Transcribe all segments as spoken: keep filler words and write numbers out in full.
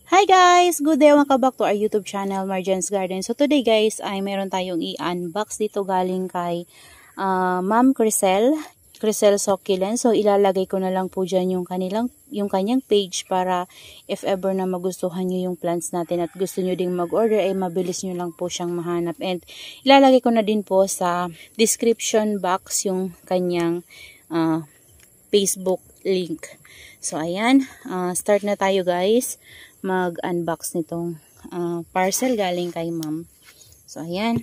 Hi guys! Good day! Welcome back to our YouTube channel, Marjan's Garden. So today guys, ay meron tayong i-unbox dito galing kay uh, Ma'am Crisel. Crisel Succulent. So ilalagay ko na lang po dyan yung, kanilang, yung kanyang page para if ever na magustuhan nyo yung plants natin at gusto nyo ding mag-order, ay mabilis nyo lang po siyang mahanap. And ilalagay ko na din po sa description box yung kanyang uh, Facebook link. So ayan, uh, start na tayo guys mag-unbox nitong uh, parcel galing kay ma'am. So, ayan.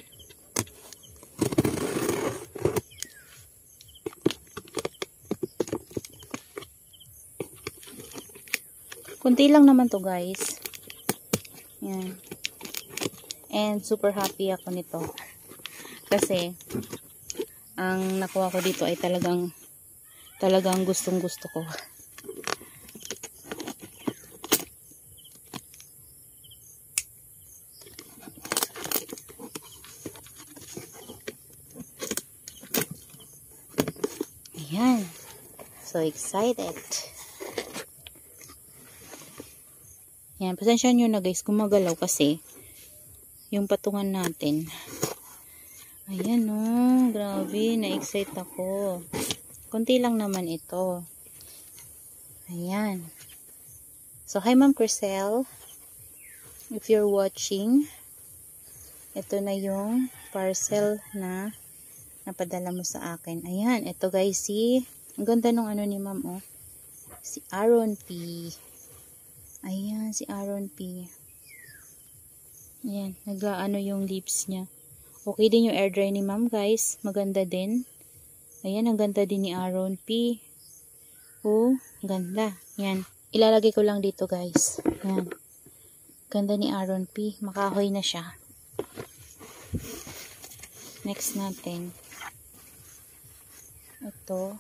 Kunti lang naman to guys. Ayan. And super happy ako nito. Kasi, ang nakuha ko dito ay talagang talagang gustong gusto ko. Ayan. So excited. Ayan. Pasensya nyo na guys, gumagalaw kasi yung patungan natin. Ayan o. Oh, grabe. Na-excite ako. Kunti lang naman ito. Ayan. So, hi Ma'am Crisel. If you're watching, ito na yung parcel na napadala mo sa akin. Ayan, ito guys, si, ang ganda nung ano ni ma'am, oh. Si Aaron P. Ayan, si Aaron P. Ayan, nag-ano yung lips niya. Okay din yung air dry ni ma'am, guys. Maganda din. Ayan, ang ganda din ni Aaron P. Oh, ganda. Ayan, ilalagay ko lang dito, guys. Ayan. Ganda ni Aaron P. Makahoy na siya. Next natin. Ito.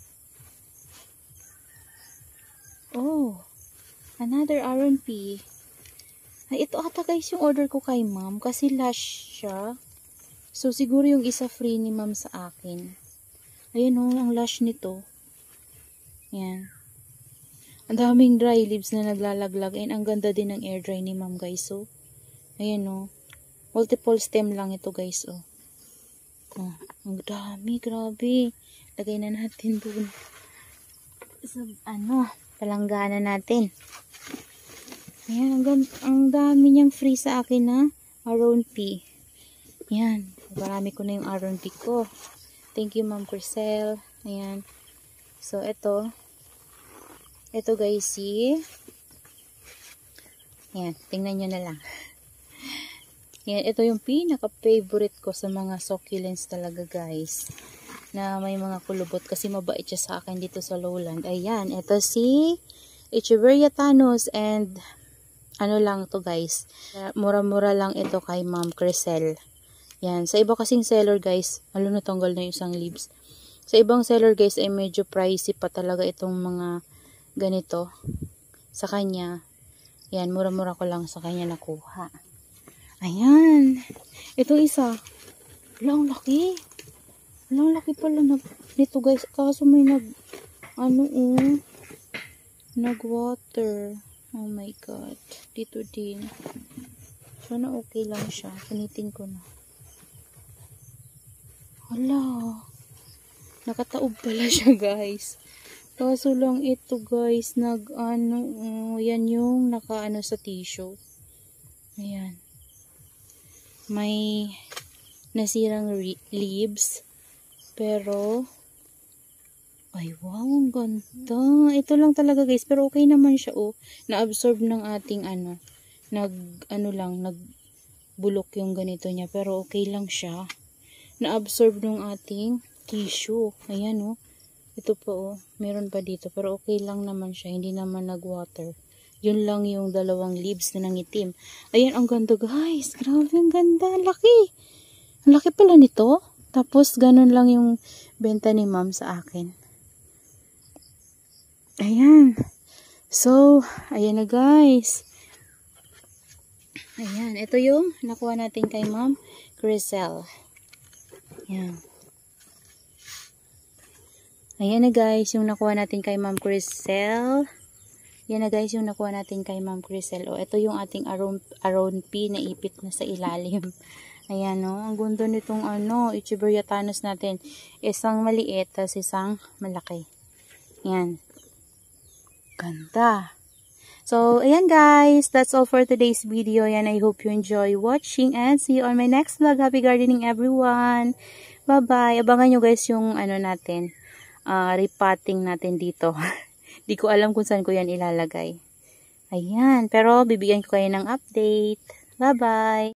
Oh, another Aaron P. Ay, ito ata guys yung order ko kay ma'am. Kasi lush siya. So, siguro yung isa free ni ma'am sa akin. Ayan o, oh, ang lush nito. Yan. Ang daming dry leaves na naglalaglag. And ang ganda din ng air dry ni ma'am guys. So, ayan o. Oh. Multiple stem lang ito guys o. Oh. Oh, ang dami, grabe. Lagay na natin dun sa ano, palanggana natin. Ayan, ang, ang dami niyang free sa akin na Aaron P. Ayan, marami ko na yung Aaron P ko. Thank you Ma'am Crisel. Ayan. So, ito. Ito guys, si ayan, tingnan nyo na lang. Yan, ito yung pinaka-favorite ko sa mga succulents talaga guys. Na may mga kulubot kasi mabait siya sa akin dito sa lowland. Ayan, ito si Echeverria Thanos and ano lang to guys. Mura-mura lang ito kay Ma'am Crisel. Yan, sa iba kasing seller guys, alo natanggal na yung isang leaves. Sa ibang seller guys ay medyo pricey pa talaga itong mga ganito. Sa kanya, yan, mura-mura ko lang sa kanya nakuha. Ayan. Ito isa. Walang laki. Walang laki pala na, nito guys. Kaso may nag, ano oh, nag-water. Oh my God. Dito din. Sana okay lang siya. Punitin ko na. Hala. Nakataob pala siya guys. Kaso lang ito guys. Nag, ano, oh, yan yung naka-ano sa tissue. Ayan. May nasirang leaves pero ay wow, ang ganda. Ito lang talaga guys, pero okay naman siya oh. Na-absorb ng ating ano, nag ano lang, nagbulok yung ganito niya, pero okay lang siya. Na-absorb ng ating tissue. Ayan oh. Ito pa oh, meron pa dito pero okay lang naman siya, hindi naman nag-water. Yun lang yung dalawang leaves na nangitim. Ayan, ang ganda guys. Grabe, ang ganda. Ang laki. Ang laki pala nito. Tapos, ganun lang yung benta ni ma'am sa akin. Ayan. So, ayan na guys. Ayan. Ito yung nakuha natin kay Ma'am Crisel. Ayan. Ayan na guys, yung nakuha natin kay Ma'am Crisel. Yan na guys, yung nakuha natin kay Ma'am Crisel. O, ito yung ating aron, aron P na ipit na sa ilalim. Ayan o, ang gundo nitong ano, Echeverriatanus natin. Isang maliit, tas isang malaki. Yan. Ganda. So, ayan guys, that's all for today's video. Yan, I hope you enjoy watching and see you on my next vlog. Happy gardening everyone. Bye-bye. Abangan nyo guys yung ano natin, uh, repotting natin dito. Di ko alam kung saan ko yan ilalagay. Ayan, pero bibigyan ko kayo ng update. Bye-bye.